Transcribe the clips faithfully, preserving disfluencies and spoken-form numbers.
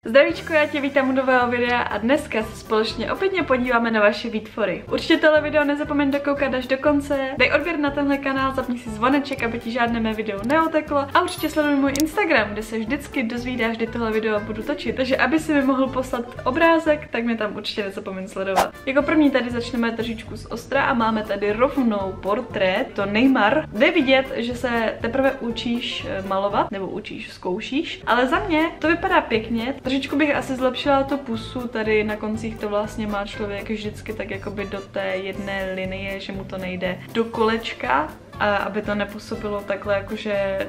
Zdravíčko, já tě vítám u nového videa a dneska se společně opětně podíváme na vaše výtvory. Určitě tohle video nezapomeň dokoukat až do konce, dej odběr na tenhle kanál, zapni si zvoneček, aby ti žádné mé video neuteklo a určitě sleduj můj Instagram, kde se vždycky dozvídáš, kdy tohle video budu točit. Takže aby si mi mohl poslat obrázek, tak mě tam určitě nezapomeň sledovat. Jako první tady začneme trošičku z ostra a máme tady rovnou portrét, to Neymar. Jde vidět, že se teprve učíš malovat, nebo učíš, zkoušíš, ale za mě to vypadá pěkně. Trošičku bych asi zlepšila tu pusu, tady na koncích to vlastně má člověk vždycky tak jakoby do té jedné linie, že mu to nejde do kolečka, a aby to nepůsobilo takhle jakože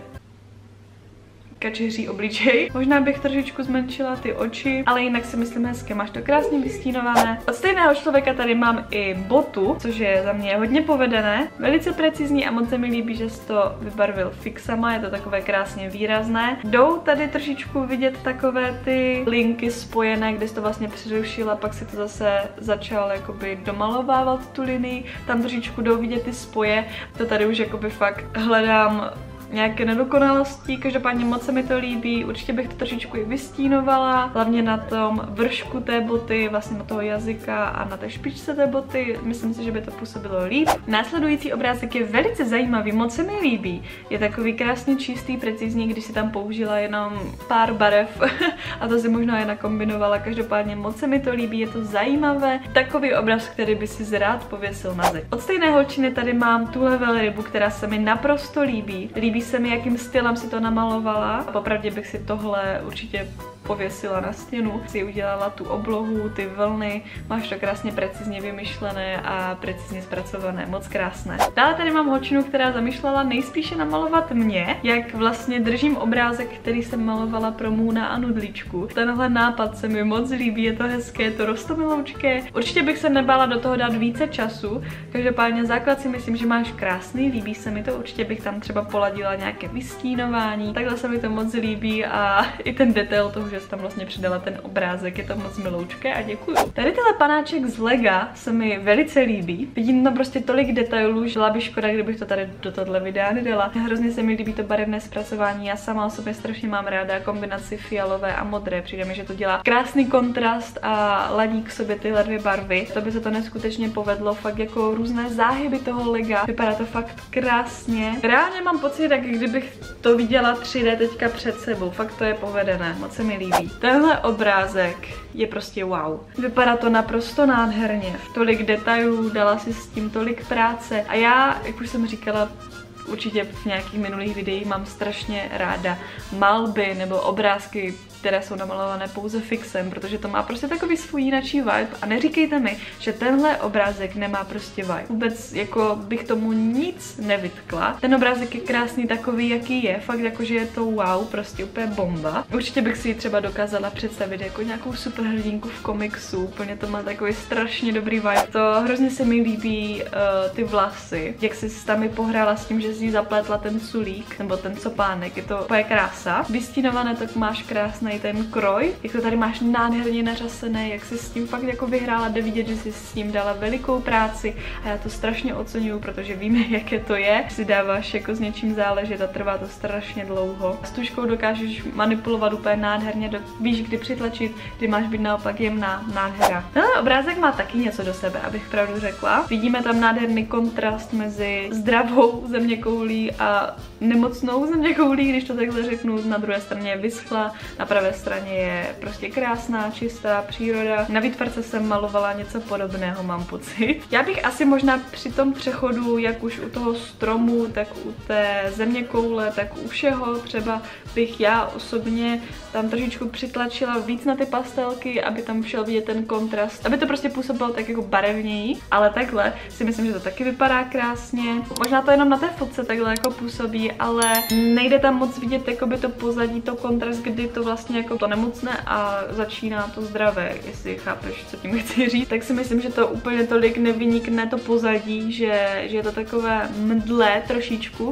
kačeří obličej. Možná bych trošičku zmenšila ty oči, ale jinak si myslím hezky, máš to krásně vystínované. Od stejného člověka tady mám i botu, což je za mě hodně povedené, velice precizní a moc se mi líbí, že jsi to vybarvil fixama, je to takové krásně výrazné. Jdou tady trošičku vidět takové ty linky spojené, kde jsi to vlastně přerušila, pak si to zase začal jakoby domalovávat tu linii, tam trošičku jdou vidět ty spoje, to tady už jakoby fakt hledám nějaké nedokonalosti, každopádně moc se mi to líbí, určitě bych to trošičku i vystínovala, hlavně na tom vršku té boty, vlastně na toho jazyka a na té špičce té boty, myslím si, že by to působilo líp. Následující obrázek je velice zajímavý, moc se mi líbí, je takový krásně čistý, precizní, když si tam použila jenom pár barev a to si možná je nakombinovala, každopádně moc se mi to líbí, je to zajímavé, takový obraz, který by si rád pověsil na zeď. Od stejné holčiny tady mám tuhle velrybu, která se mi naprosto líbí, líbí Líbí se mi, jakým stylem si to namalovala. Popravdě bych si tohle určitě pověsila na stěnu. Si udělala tu oblohu, ty vlny, máš to krásně precizně vymyšlené a precizně zpracované, moc krásné. Dále tady mám holčinu, která zamýšlela nejspíše namalovat mě, jak vlastně držím obrázek, který jsem malovala pro Můna a Nudličku. Tenhle nápad se mi moc líbí, je to hezké, je to roztomiloučké. Určitě bych se nebála do toho dát více času, každopádně základ si myslím, že máš krásný, líbí se mi to, určitě bych tam třeba poladila nějaké vystínování, takhle se mi to moc líbí a i ten detail toho, že jsi tam vlastně přidala ten obrázek, je to moc miloučké a děkuju. Tady tenhle panáček z Lega se mi velice líbí, vidím tam prostě tolik detailů, že byla by škoda, kdybych to tady do tohle videa nedala. Hrozně se mi líbí to barevné zpracování, já sama o sobě strašně mám ráda kombinaci fialové a modré, přijde mi, že to dělá krásný kontrast a ladí k sobě tyhle dvě barvy. To by se to neskutečně povedlo, fakt jako různé záhyby toho Lega, vypadá to fakt krásně. Reálně mám pocit, jak kdybych to viděla tři dé teďka před sebou, fakt to je povedené, moc se mi líbí. Tenhle obrázek je prostě wow. Vypadá to naprosto nádherně, tolik detailů, dala si s tím tolik práce a já, jak už jsem říkala, určitě v nějakých minulých videích mám strašně ráda malby nebo obrázky, které jsou namalované pouze fixem, protože to má prostě takový svůj jinačí vibe a neříkejte mi, že tenhle obrázek nemá prostě vibe. Vůbec jako bych tomu nic nevytkla. Ten obrázek je krásný takový, jaký je, fakt jakože je to wow, prostě úplně bomba. Určitě bych si ji třeba dokázala představit jako nějakou superhrdinku v komiksu, úplně to má takový strašně dobrý vibe. To hrozně se mi líbí uh, ty vlasy, jak jsi tam pohrála s tím, že jsi zapletla ten sulík, nebo ten copánek, je to úplně krása. Vystínované tak máš krásný ten kroj, jak to tady máš nádherně nařasené, jak jsi s tím fakt jako vyhrála, jde vidět, že jsi s tím dala velikou práci a já to strašně oceňuju, protože víme, jaké to je, si dáváš jako s něčím záležet a trvá to strašně dlouho. S tužkou dokážeš manipulovat úplně nádherně, do, víš, kdy přitlačit, kdy máš být naopak jemná, nádhera. Tenhle obrázek má taky něco do sebe, abych pravdu řekla. Vidíme tam nádherný kontrast mezi zdravou zeměkoulí a nemocnou zeměkoulí, když to takhle řeknu, na druhé straně je vyschla, na pravé straně je prostě krásná, čistá příroda. Na výtvarce jsem malovala něco podobného, mám pocit. Já bych asi možná při tom přechodu, jak už u toho stromu, tak u té zeměkoule, tak u všeho třeba bych já osobně tam trošičku přitlačila víc na ty pastelky, aby tam šel vidět ten kontrast, aby to prostě působilo tak jako barevněji, ale takhle si myslím, že to taky vypadá krásně. Možná to jenom na té fotce takhle jako působí, ale nejde tam moc vidět jakoby to pozadí, to kontrast, kdy to vlastně jako to nemocné a začíná to zdravé, jestli chápeš, co tím chci říct, tak si myslím, že to úplně tolik nevynikne to pozadí, že, že je to takové mdlé trošičku,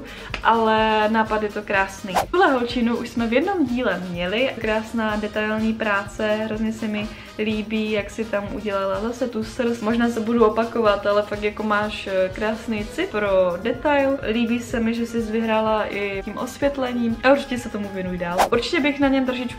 ale nápad je to krásný. Tuhle holčinu už jsme v jednom díle měli, krásná detailní práce, hrozně se mi líbí, jak si tam udělala zase tu srst. Možná se budu opakovat, ale fakt jako máš krásný cit pro detail. Líbí se mi, že jsi vyhrála i tím osvětlením a určitě se tomu věnuj dál. Určitě bych na něm trošičku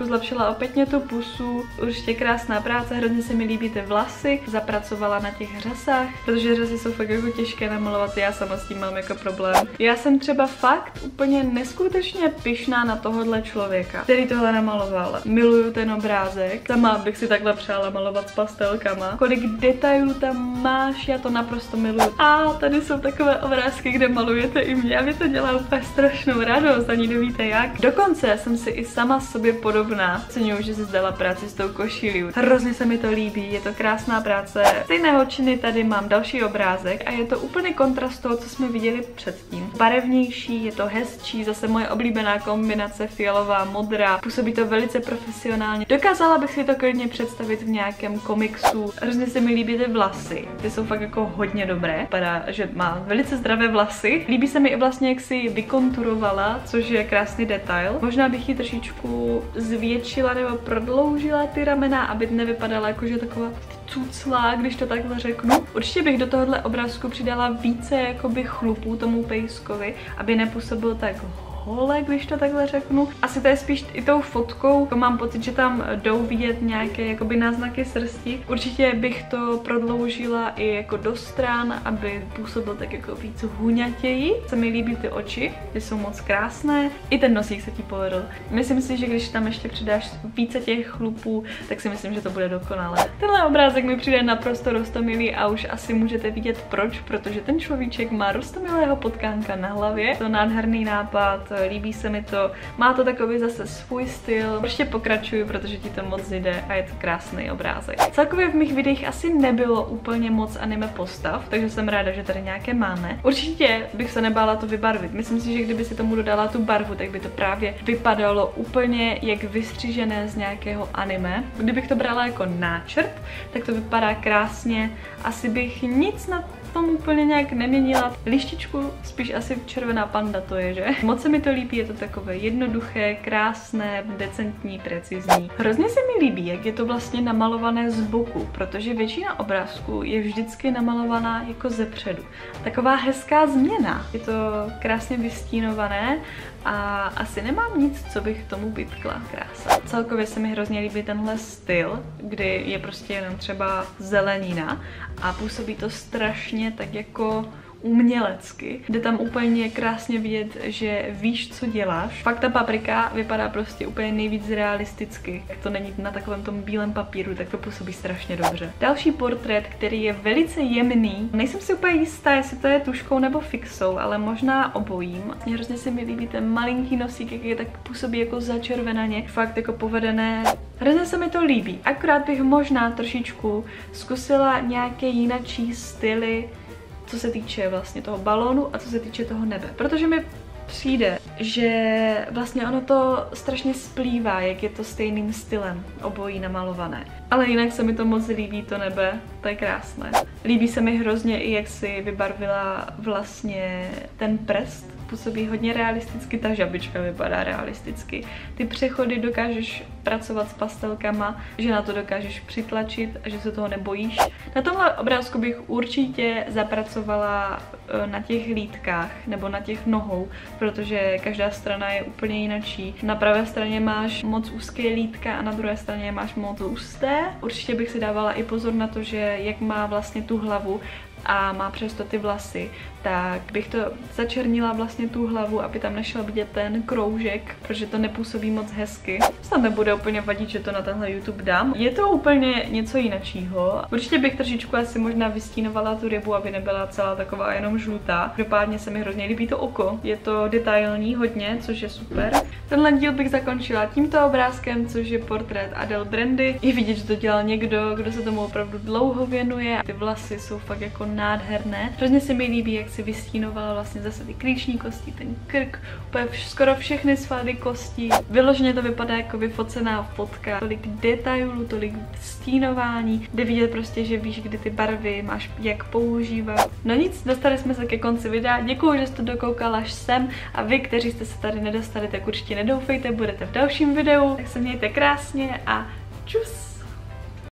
zlepšila opětně tu pusu, určitě krásná práce, hrozně se mi líbí ty vlasy, zapracovala na těch řasách, protože řasy jsou fakt jako těžké namalovat, já sama s tím mám jako problém. Já jsem třeba fakt úplně neskutečně pyšná na tohohle člověka, který tohle namaloval. Miluju ten obrázek, sama bych si takhle přála malovat s pastelkama. Kolik detailů tam máš, já to naprosto miluju. A tady jsou takové obrázky, kde malujete i mě, a mi to dělá úplně strašnou radost, ani nevíte jak. Dokonce jsem si i sama sobě podobná. Ceňuju, že si zdala práci s tou košilí. Hrozně se mi to líbí, je to krásná práce. Stejné holčiny tady mám další obrázek a je to úplný kontrast toho, co jsme viděli předtím. Barevnější, je to hezčí, zase moje oblíbená kombinace fialová, modrá. Působí to velice profesionálně. Dokázala bych si to klidně představit v nějakém komiksu. Hrozně se mi líbí ty vlasy. Ty jsou fakt jako hodně dobré. Vypadá, že má velice zdravé vlasy. Líbí se mi i vlastně, jak si vykonturovala, což je krásný detail. Možná bych ji trošičku zvětšila nebo prodloužila ty ramena, aby nevypadala jako, že taková cuclá, když to takhle řeknu. Určitě bych do tohohle obrázku přidala více jakoby chlupů tomu pejskovi, aby nepůsobil tak hole, když to takhle řeknu. Asi to je spíš i tou fotkou, mám pocit, že tam jdou vidět nějaké jakoby náznaky srsti. Určitě bych to prodloužila i jako do stran, aby působil tak jako víc huňatěji. Se mi líbí ty oči, ty jsou moc krásné. I ten nosík se ti povedl. Myslím si, že když tam ještě přidáš více těch chlupů, tak si myslím, že to bude dokonalé. Tenhle obrázek mi přijde naprosto roztomilý a už asi můžete vidět proč, protože ten človíček má roztomilého potkánka na hlavě. To nádherný nápad, líbí se mi to, má to takový zase svůj styl. Prostě pokračuju, protože ti to moc jde a je to krásný obrázek. Celkově v mých videích asi nebylo úplně moc anime postav, takže jsem ráda, že tady nějaké máme. Určitě bych se nebála to vybarvit. Myslím si, že kdyby si tomu dodala tu barvu, tak by to právě vypadalo úplně jak vystřížené z nějakého anime. Kdybych to brala jako náčrt, tak to vypadá krásně. Asi bych nic na tom úplně nějak neměnila. Lištičku spíš asi červená panda to je, že? Moc se mi to líbí, je to takové jednoduché, krásné, decentní, precizní. Hrozně se mi líbí, jak je to vlastně namalované z boku, protože většina obrázků je vždycky namalovaná jako zepředu. Taková hezká změna. Je to krásně vystínované a asi nemám nic, co bych tomu vytkla. Krása. Celkově se mi hrozně líbí tenhle styl, kdy je prostě jenom třeba zelenina a působí to strašně tak jako umělecky. Jde tam úplně krásně vidět, že víš, co děláš. Fakt ta paprika vypadá prostě úplně nejvíc realisticky. Jak to není na takovém tom bílém papíru, tak to působí strašně dobře. Další portrét, který je velice jemný. Nejsem si úplně jistá, jestli to je tuškou nebo fixou, ale možná obojím. Hrozně se mi líbí ten malinký nosík, jak je tak působí jako začervenaně. Fakt jako povedené. Hrozně se mi to líbí. Akorát bych možná trošičku zkusila nějaké jinačí styly, co se týče vlastně toho balónu a co se týče toho nebe. Protože mi přijde, že vlastně ono to strašně splývá, jak je to stejným stylem obojí namalované. Ale jinak se mi to moc líbí, to nebe, to je krásné. Líbí se mi hrozně i, jak si vybarvila vlastně ten prst. Působí hodně realisticky, ta žabička vypadá realisticky. Ty přechody dokážeš pracovat s pastelkama, že na to dokážeš přitlačit a že se toho nebojíš. Na tomhle obrázku bych určitě zapracovala na těch lítkách nebo na těch nohou, protože každá strana je úplně jinačí. Na pravé straně máš moc úzké lítka a na druhé straně máš moc husté. Určitě bych si dávala i pozor na to, že jak má vlastně tu hlavu a má přesto ty vlasy, tak bych to začernila vlastně tu hlavu, aby tam nešel vidět ten kroužek, protože to nepůsobí moc hezky. Snad nebude úplně vadit, že to na tenhle YouTube dám. Je to úplně něco jiného. Určitě bych trošičku asi možná vystínovala tu rybu, aby nebyla celá taková jenom žlutá. Dopádně se mi hrozně líbí to oko. Je to detailní hodně, což je super. Tenhle díl bych zakončila tímto obrázkem, což je portrét Adele Brandy. Je vidět, že to dělal někdo, kdo se tomu opravdu dlouho věnuje. Ty vlasy jsou fakt jako nádherné. Hrozně se mi líbí, jak si vystínovala vlastně zase ty klíční kosti, ten krk, úplně vš skoro všechny svaly kostí. Vyloženě to vypadá jako vyfocená fotka. Tolik detailů, tolik stínování. Jde vidět prostě, že víš, kdy ty barvy máš jak používat. No nic, dostali jsme se ke konci videa. Děkuji, že jste dokoukala až sem a vy, kteří jste se tady nedostali, tak určitě nedoufejte, budete v dalším videu. Tak se mějte krásně a čus!